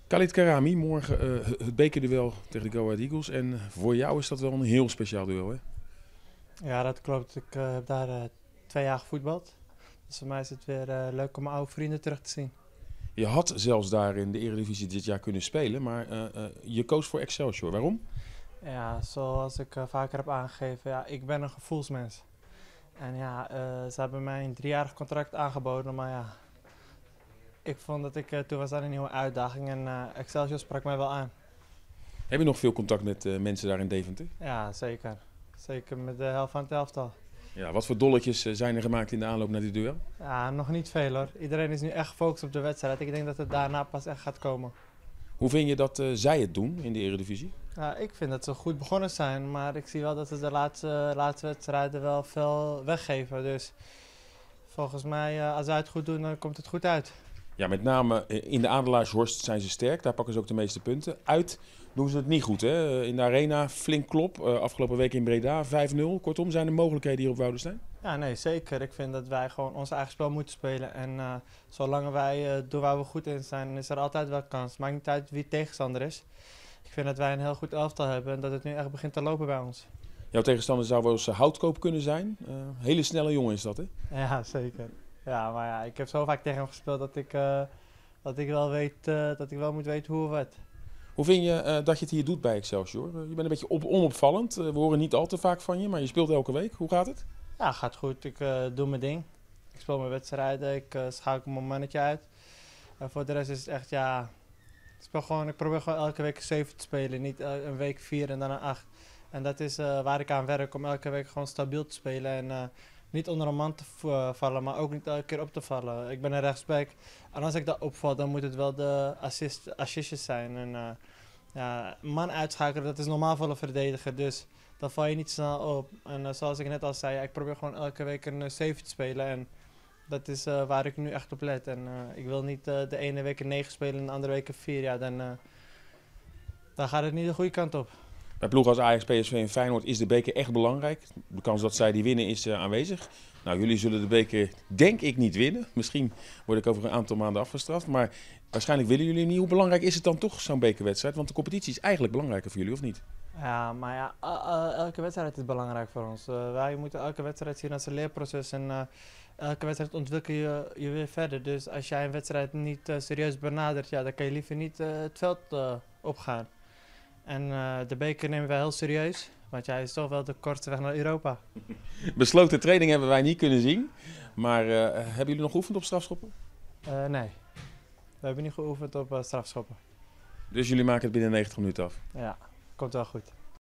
Khalid Karami, morgen het bekerduel tegen de Go Ahead Eagles. En voor jou is dat wel een heel speciaal duel, hè? Ja, dat klopt. Ik heb daar 2 jaar gevoetbald. Dus voor mij is het weer leuk om mijn oude vrienden terug te zien. Je had zelfs daar in de Eredivisie dit jaar kunnen spelen, maar je koos voor Excelsior. Waarom? Ja, zoals ik vaker heb aangegeven, ja, ik ben een gevoelsmens. En ja, ze hebben mij een 3-jarig contract aangeboden, maar ja, ik vond dat ik toen was aan een nieuwe uitdaging en Excelsior sprak mij wel aan. Heb je nog veel contact met mensen daar in Deventer? Ja, zeker. Zeker met de helft van het elftal. Ja, wat voor dolletjes zijn er gemaakt in de aanloop naar dit duel? Ja, nog niet veel hoor. Iedereen is nu echt gefocust op de wedstrijd. Ik denk dat het daarna pas echt gaat komen. Hoe vind je dat zij het doen in de Eredivisie? Ja, ik vind dat ze goed begonnen zijn, maar ik zie wel dat ze de laatste wedstrijden wel veel weggeven. Dus volgens mij, als zij het goed doen, dan komt het goed uit. Ja, met name in de Adelaarshorst zijn ze sterk. Daar pakken ze ook de meeste punten. Uit doen ze het niet goed, hè? In de arena flink klop. Afgelopen week in Breda 5-0. Kortom, zijn er mogelijkheden hier op Woudenstein? Ja, nee, zeker. Ik vind dat wij gewoon ons eigen spel moeten spelen. En zolang wij doen waar we goed in zijn, is er altijd wel kans. Maakt niet uit wie tegenstander is. Ik vind dat wij een heel goed elftal hebben en dat het nu echt begint te lopen bij ons. Jouw tegenstander zou wel eens Houtkoop kunnen zijn. Hele snelle jongen is dat, hè? Ja, zeker. Ja, maar ja, ik heb zo vaak tegen hem gespeeld dat ik wel weet, dat ik wel moet weten hoe of wat. Hoe vind je dat je het hier doet bij Excelsior? Je bent een beetje onopvallend. We horen niet al te vaak van je, maar je speelt elke week. Hoe gaat het? Ja, gaat goed. Ik doe mijn ding. Ik speel mijn wedstrijden, ik schakel mijn mannetje uit. En voor de rest is het echt, ja, ik probeer gewoon elke week een 7 te spelen. Niet een week 4 en dan een 8. En dat is waar ik aan werk, om elke week gewoon stabiel te spelen. En niet onder een man te vallen, maar ook niet elke keer op te vallen. Ik ben een rechtsback. En als ik daar opval, dan moet het wel de assistjes zijn. En ja, man uitschakelen, dat is normaal voor een verdediger. Dus dan val je niet snel op. En zoals ik net al zei, ja, ik probeer gewoon elke week een 7 te spelen. En dat is waar ik nu echt op let. En ik wil niet de ene week een 9 spelen en de andere week een 4. Ja, dan gaat het niet de goede kant op. Bij ploegen als Ajax, PSV en Feyenoord is de beker echt belangrijk. De kans dat zij die winnen is aanwezig. Nou, jullie zullen de beker denk ik niet winnen. Misschien word ik over een aantal maanden afgestraft. Maar waarschijnlijk willen jullie niet. Hoe belangrijk is het dan toch, zo'n bekerwedstrijd? Want de competitie is eigenlijk belangrijker voor jullie, of niet? Ja, maar ja, elke wedstrijd is belangrijk voor ons. Wij moeten elke wedstrijd zien als een leerproces. En elke wedstrijd ontwikkel je weer verder. Dus als jij een wedstrijd niet serieus benadert, ja, dan kan je liever niet het veld opgaan. En de beker nemen wij heel serieus. Want jij is toch wel de kortste weg naar Europa. Besloten training hebben wij niet kunnen zien. Maar hebben jullie nog geoefend op strafschoppen? Nee, we hebben niet geoefend op strafschoppen. Dus jullie maken het binnen 90 minuten af? Ja, komt wel goed.